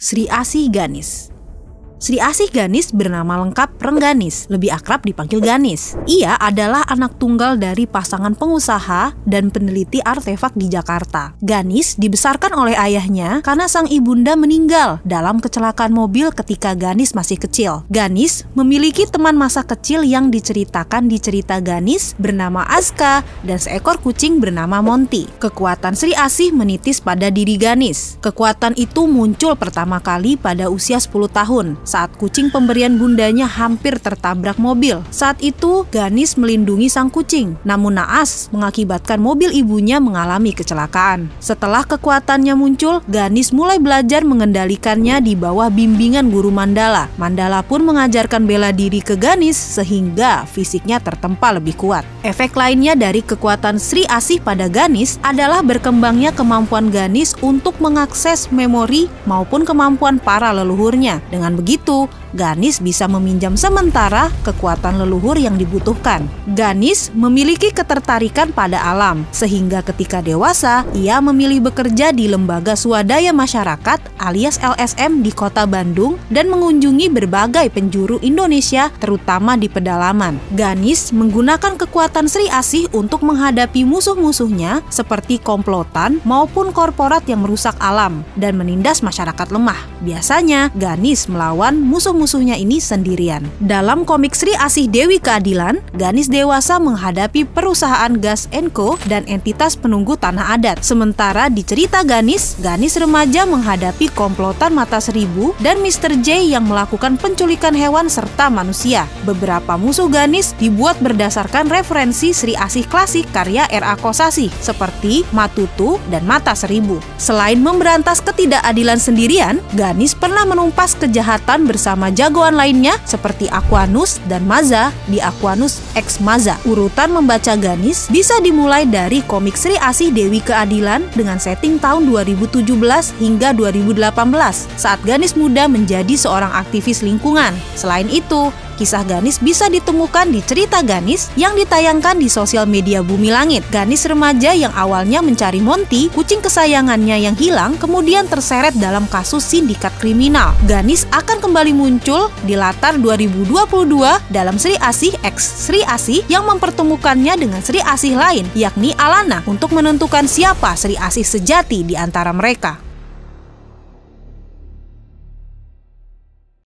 Sri Asih Ganis. Sri Asih Ganis bernama lengkap Rengganis, lebih akrab dipanggil Ganis. Ia adalah anak tunggal dari pasangan pengusaha dan peneliti artefak di Jakarta. Ganis dibesarkan oleh ayahnya karena sang ibunda meninggal dalam kecelakaan mobil ketika Ganis masih kecil. Ganis memiliki teman masa kecil yang diceritakan di cerita Ganis bernama Aska dan seekor kucing bernama Monty. Kekuatan Sri Asih menitis pada diri Ganis. Kekuatan itu muncul pertama kali pada usia 10 tahun. Saat kucing pemberian bundanya hampir tertabrak mobil. Saat itu, Ganis melindungi sang kucing. Namun naas mengakibatkan mobil ibunya mengalami kecelakaan. Setelah kekuatannya muncul, Ganis mulai belajar mengendalikannya di bawah bimbingan guru Mandala. Mandala pun mengajarkan bela diri ke Ganis sehingga fisiknya tertempa lebih kuat. Efek lainnya dari kekuatan Sri Asih pada Ganis adalah berkembangnya kemampuan Ganis untuk mengakses memori maupun kemampuan para leluhurnya. Dengan begitu, Ganis bisa meminjam sementara kekuatan leluhur yang dibutuhkan. Ganis memiliki ketertarikan pada alam, sehingga ketika dewasa, ia memilih bekerja di Lembaga Swadaya Masyarakat alias LSM di Kota Bandung dan mengunjungi berbagai penjuru Indonesia, terutama di pedalaman. Ganis menggunakan kekuatan Sri Asih untuk menghadapi musuh-musuhnya seperti komplotan maupun korporat yang merusak alam dan menindas masyarakat lemah. Biasanya, Ganis melawan musuh-musuhnya ini sendirian. Dalam komik Sri Asih Dewi Keadilan, Ganis dewasa menghadapi perusahaan Gas & Co dan entitas penunggu tanah adat. Sementara di cerita Ganis, Ganis remaja menghadapi komplotan Mata Seribu dan Mr. J yang melakukan penculikan hewan serta manusia. Beberapa musuh Ganis dibuat berdasarkan referensi Sri Asih klasik karya R.A. Kosasih seperti Matutu dan Mata Seribu. Selain memberantas ketidakadilan sendirian, Ganis pernah menumpas kejahatan bersama jagoan lainnya seperti Aquanus dan Maza di Aquanus X Maza. Urutan membaca Ganis bisa dimulai dari komik Sri Asih Dewi Keadilan dengan setting tahun 2017 hingga 2018 saat Ganis muda menjadi seorang aktivis lingkungan. Selain itu, kisah Ganis bisa ditemukan di cerita Ganis yang ditayangkan di sosial media Bumi Langit. Ganis remaja yang awalnya mencari Monty, kucing kesayangannya yang hilang, kemudian terseret dalam kasus sindikat kriminal. Ganis akan kembali muncul di latar 2022 dalam Sri Asih X Sri Asih yang mempertemukannya dengan Sri Asih lain, yakni Alana, untuk menentukan siapa Sri Asih sejati di antara mereka.